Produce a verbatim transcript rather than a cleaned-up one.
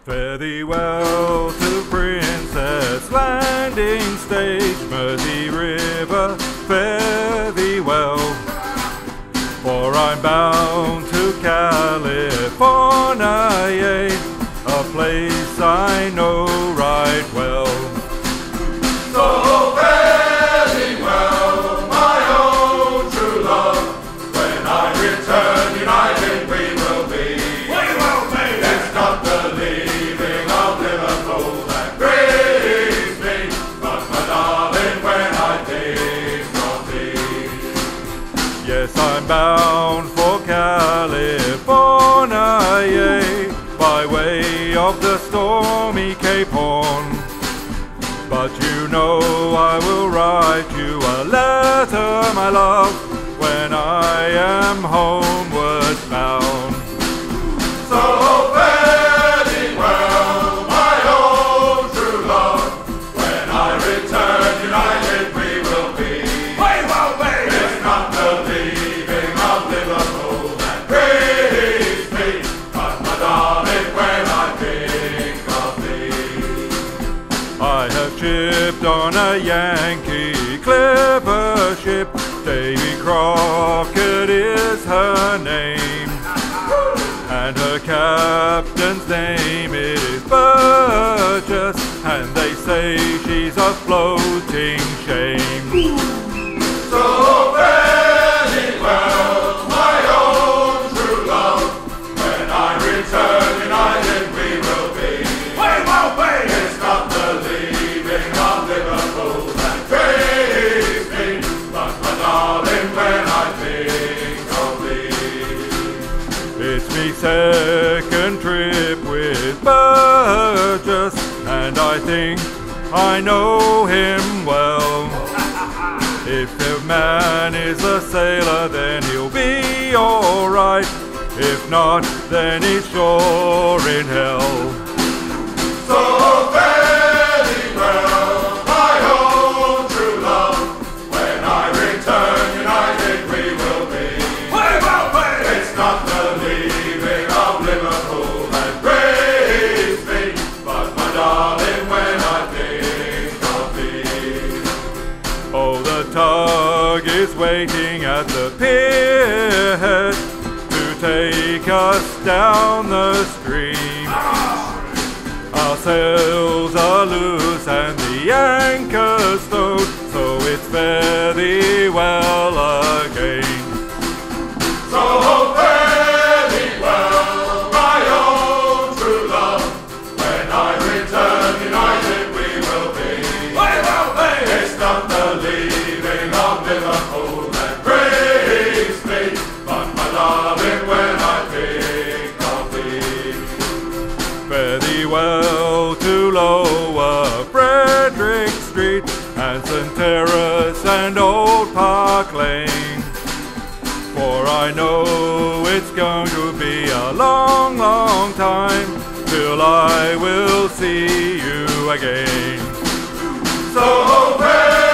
Fare thee well to Princess Landing Stage, Mersey River, fare thee well. For I'm bound to California, yea, a place I know right well. So fare thee well, my own true love. When I return, united we will be. We will be. It's not the leaving of Liverpool that grieves me, but my darling, when I think of thee. Yes, I'm bound for California, yea, by way of the stormy Cape Horn. But you know I will write you a letter, my love, when I am homeward bound. So fare thee well, my own true love. When I return, united we will be. We will be. It's not the leaving of Liverpool that grieves me, but my darling, when I think of thee. I have shipped on a Yankee clipper ship, Davy Crockett is her name, and her captain's name is Burgess, and they say she's a floating shame. So fare thee well, my own true love. When I return, united we will be. We will be. It's not the leaving of Liverpool that grieves me, but my darling, when I think of thee. It's me second trip with Burgess, and I think I know him well. If the man is a sailor, then he'll be alright. If not, then he's sure in hell. So fare thee well, my own true love. When I return, united we will be. We will be. It's not the leaving of Liverpool that grieves me, but my darling, when I think of thee. Oh, the tug is waiting at the pier to take us down the stream. Our sails are loose and the anchor's stowed, so it's fare thee well again. So fare thee well, my own true love. When I return, united we will be. We will be. It's not the leaving of Liverpool that grieves me, but my darling, when I think of thee. Fare thee well to Lower Frederick Street and Saint Terrace and Old Park Lane, for I know it's going to be a long, long time till I will see you again. So fare